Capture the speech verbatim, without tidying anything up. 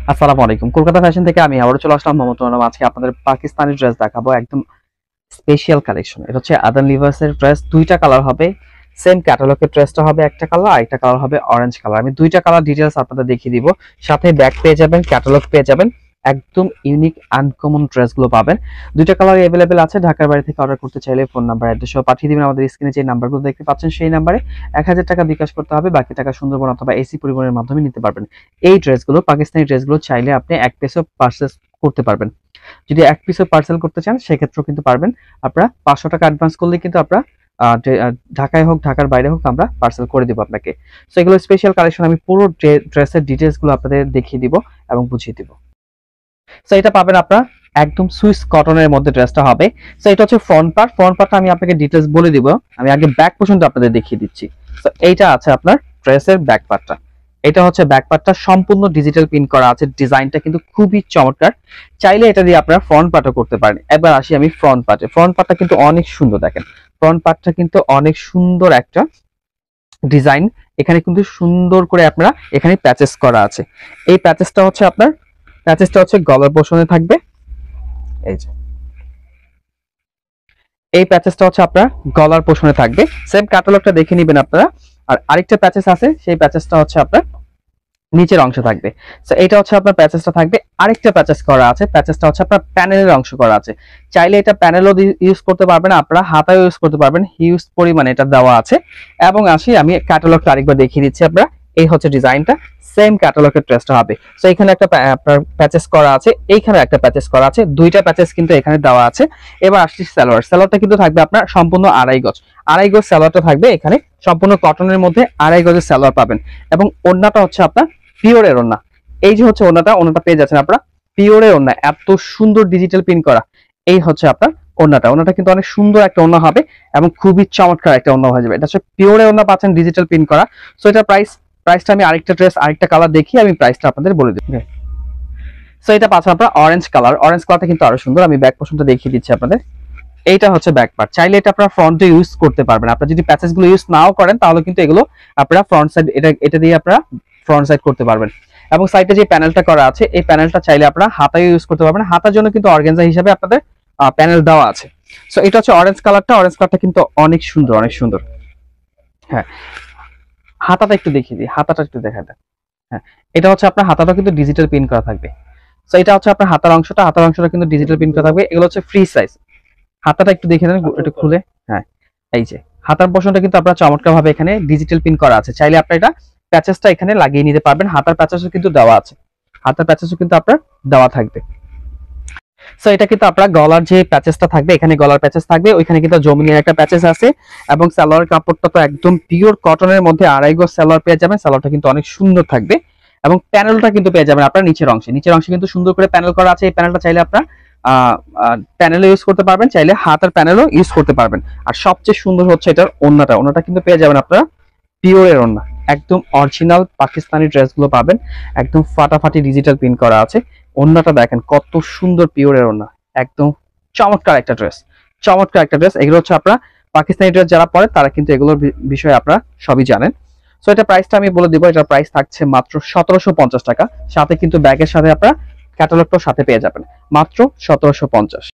আসসালামু আলাইকুম। কলকাতা ফ্যাশন থেকে আমি আবারও চলে আসলাম মোহাম্মদ রহমান। আজকে আপনাদের পাকিস্তানি ড্রেস দেখাবো, একদম স্পেশাল কালেকশন। এটা হচ্ছে আদান লিভার্স এর ড্রেস, দুইটা কালার হবে। সেম ক্যাটালগের ড্রেসটা হবে একটা কালার, আরেকটা কালার হবে অরেঞ্জ কালার। আমি দুইটা কালার ডিটেইলস আপনাদের দেখিয়ে দিব, সাথে ব্যাক পেয়ে যাবেন, ক্যাটালগ পেয়ে যাবেন। একদম ইউনিক আনকমন ড্রেসগুলো পাবেন। দুইটা কালার अवेलेबल আছে। ঢাকার বাইরে থেকে অর্ডার করতে চাইলে ফোন নাম্বার অ্যাড্রেস সহ পাঠিয়ে দিবেন। আমাদের স্ক্রিনে যে নাম্বারগুলো দেখতে পাচ্ছেন সেই নাম্বারে এক হাজার টাকা বিকাশ করতে হবে, বাকি টাকা সুন্দরবন অথবা এসি পরিবহনের মাধ্যমে নিতে পারবেন। এই ড্রেসগুলো, পাকিস্তানি ড্রেসগুলো চাইলে আপনি এক পিসও পারচেজ করতে পারবেন। যদি এক পিসও পার্সেল করতে চান সেক্ষেত্রেও কিন্তু পারবেন। আপনারা পাঁচশো টাকা অ্যাডভান্স করলে কিন্তু আপনারা ঢাকায় হোক ঢাকার বাইরে হোক আমরা পার্সেল করে দিব আপনাকে। সো এগুলো স্পেশাল কালেকশন। আমি পুরো ড্রেসের ডিটেলসগুলো আপনাদের দেখিয়ে দিব এবং বুঝিয়ে দিব। সো এটা পাবেন আপনারা একদম সুইস কটনের মধ্যে ড্রেসটা হবে। সো এটা হচ্ছে ফ্রন্ট পার্ট। ফ্রন্ট পার্টটা আমি আপনাকে ডিটেলস বলে দিব। আমি আগে ব্যাক পর্যন্ত আপনাদের দেখিয়ে দিচ্ছি। সো এইটা আছে আপনার ড্রেসের ব্যাক পার্টটা। এটা হচ্ছে ব্যাক পার্টটা, সম্পূর্ণ ডিজিটাল প্রিন্ট করা আছে। ডিজাইনটা কিন্তু খুবই চমৎকার। চাইলে এটা দিয়ে আপনারা ফ্রন্ট পার্টও করতে পারেন। এবার আসি আমি ফ্রন্ট পার্টে। ফ্রন্ট পার্টটা কিন্তু অনেক সুন্দর, দেখেন ফ্রন্ট পার্টটা কিন্তু অনেক সুন্দর একটা ডিজাইন। এখানে কিন্তু সুন্দর করে আপনারা এখানে প্যাচেস করা আছে। এই প্যাচেসটা হচ্ছে আপনার প্যাচেসটা হচ্ছে গলার পোর্শনে থাকবে। এই যে এই প্যাচেসটা হচ্ছে আপনার গলার পোর্শনে থাকবে। সেম ক্যাটালগটা দেখে নেবেন আপনারা। আর আরেকটা প্যাচেস আছে, সেই প্যাচেসটা হচ্ছে আপনার নিচের অংশ থাকবে। সো এটা হচ্ছে আপনার প্যাচেসটা থাকবে। আরেকটা প্যাচেস করা আছে, প্যাচেসটা হচ্ছে আপনার প্যানেলের অংশ করা আছে। চাইলে এটা প্যানেলও ইউজ করতে পারবেন, আপনারা হাতাও ইউজ করতে পারবেন। হিউজ পরিমাণে এটা দেওয়া আছে। এবং আসি আমি ক্যাটালগটা আরেকবার দেখিয়ে দিচ্ছি আপনারা। এই হচ্ছে ডিজাইনটা, সেম ক্যাটালগের ড্রেসটা হবে। সো এখানে একটা আপনার প্যাচেস করা আছে, এইখানে একটা প্যাচেস করা আছে, দুইটা প্যাচেস কিন্তু এখানে দেওয়া আছে। এবার আসছি সালোয়ার। সালোয়ারটা কিন্তু থাকবে আপনার সম্পূর্ণ আড়াই গজ। আড়াই গজ সালোয়ারটা থাকবে এখানে, সম্পূর্ণ কটনের মধ্যে আড়াই গজের সালোয়ার পাবেন। এবং ওড়নাটা হচ্ছে আপনার পিওরের ওড়না। এই যে হচ্ছে ওড়নাটা, ওড়নাটা পেয়ে যাচ্ছেন আপনারা পিওরের ওড়না, এত সুন্দর ডিজিটাল প্রিন্ট করা। এই হচ্ছে আপনার ওড়নাটা। ওড়নাটা কিন্তু অনেক সুন্দর একটা ওড়না হবে এবং খুবই চমৎকার একটা ওড়না হয়ে যাবে। এটা হচ্ছে পিওরের ওড়না পাচ্ছেন, ডিজিটাল প্রিন্ট করা। সো এটা প্রাইস প্রাইসটা আমি আরেকটা ড্রেস আরেকটা কালার দেখি, আমি প্রাইসটা আপনাদের বলে দিই। সো এটা পাচ্ছেন আপনারা অরেঞ্জ কালার। অরেঞ্জ কালারটা কিন্তু আরো সুন্দর। আমি ব্যাক পোর্শনটা দেখিয়ে দিচ্ছি আপনাদের। এইটা হচ্ছে ব্যাক পার্ট। চাইলে এটা আপনারা ফ্রন্টে ইউজ করতে পারবেন। আপনারা যদি প্যাচেস গুলো ইউজ নাও করেন তাহলে কিন্তু এগুলো আপনারা ফ্রন্ট সাইড, এটা এটা দিয়ে আপনারা ফ্রন্ট সাইড করতে পারবেন। এবং সাইডে যে প্যানেলটা করা আছে, এই প্যানেলটা চাইলে আপনারা হাতায় ইউজ করতে পারবেন। হাতার জন্য কিন্তু অর্গানজা হিসেবে আপনাদের প্যানেল দেওয়া আছে। সো এটা হচ্ছে অরেঞ্জ কালারটা। অরেঞ্জ কালারটা কিন্তু অনেক সুন্দর, অনেক সুন্দর। হ্যাঁ, হাতাটা একটু দেখিয়ে দিই, হাতাটা একটু দেখা দেয়। হ্যাঁ, এটা হচ্ছে আপনার হাতাটা কিন্তু ডিজিটাল প্রিন্ট করা থাকবে। সো এটা হচ্ছে আপনার হাতার অংশটা, হাতার অংশটা কিন্তু ডিজিটাল প্রিন্ট করা থাকবে। এগুলো হচ্ছে ফ্রি সাইজ। হাতাটা একটু দেখে নেন, একটু খুলে। হ্যাঁ, এই যে হাতার পোর্শনটা কিন্তু আপনার চমৎকার ভাবে এখানে ডিজিটাল প্রিন্ট করা আছে। চাইলে আপনি এটা প্যাচেসটা এখানে লাগিয়ে নিতে পারবেন। হাতার প্যাচেসও কিন্তু দেওয়া আছে, হাতার প্যাচেসও কিন্তু আপনার দেওয়া থাকবে। সো এটা কিন্তু আপনার গলার যে প্যাচেসটা থাকবে, এখানে গলার প্যাচেস থাকবে, ওইখানে কিন্তু জমিনের একটা প্যাচেস আছে। এবং সালোয়ার কাপড়টা তো একদম পিওর কটনের মধ্যে আড়াই গজ সালোয়ার পেয়ে যাবেন। সালোয়ারটা কিন্তু অনেক সুন্দর থাকবে। এবং প্যানেলটা কিন্তু পেয়ে যাবেন আপনার নিচের অংশে। নিচের অংশে কিন্তু সুন্দর করে প্যানেল করা আছে। এই প্যানেলটা চাইলে আপনার প্যানেলও ইউজ করতে পারবেন, চাইলে হাতের প্যানেলও ইউজ করতে পারবেন। আর সবচেয়ে সুন্দর হচ্ছে এটার ওড়নাটা। ওড়নাটা কিন্তু পেয়ে যাবেন আপনারা পিওরের ওড়না, একদম অরিজিনাল পাকিস্তানি ড্রেসগুলো পাবেন। একদম ফাটাফাটি ডিজিটাল প্রিন্ট করা আছে। ওড়নাটা দেখেন কত সুন্দর, পিওরের ওড়না, একদম চমৎকার একটা ড্রেস, চমৎকার একটা ড্রেস। এগুলো হচ্ছে আপনারা পাকিস্তানি ড্রেস যারা পরে তারা কিন্তু এগুলোর বিষয়ে আপনারা সবই জানেন। সো এটা প্রাইসটা আমি বলে দিব। এটার প্রাইস থাকছে মাত্র সতেরোশো পঞ্চাশ টাকা। সাথে কিন্তু ব্যাগের সাথে আপনারা ক্যাটালগটাও সাথে পেয়ে যাবেন, মাত্র সতেরোশো পঞ্চাশ।